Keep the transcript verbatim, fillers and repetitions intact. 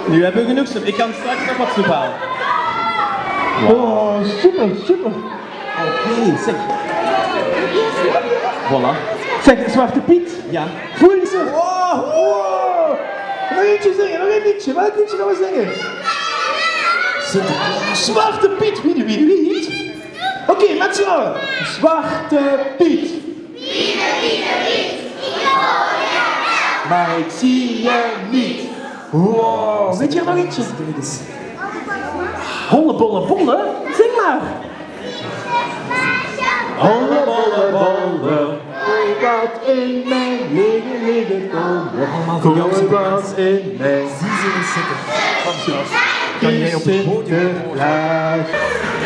Nu hebben we genoeg snoep. Ik kan straks nog wat snoep halen. Oh, super, super. Oké, okay, zeg. Voilà. Zeg, Zwarte Piet. Ja. Voel je ze? Wow, wow. Nog eentje zingen, nog een liedje. Welk liedje gaan we zingen? Zwarte Piet, wie, wie, wie? Oké, okay, met z'n allen. Zwarte Piet. Wie, wie, wie? Ik hoor je. Maar ik zie je niet. Wow, weet je er nog eentje? Holle bolle bolle, zing maar. Holle bolle bolle, wat in mijn liggen liggen komen. Gooi wat in mijn Zie ze eens zitten. Kan jij op het podium?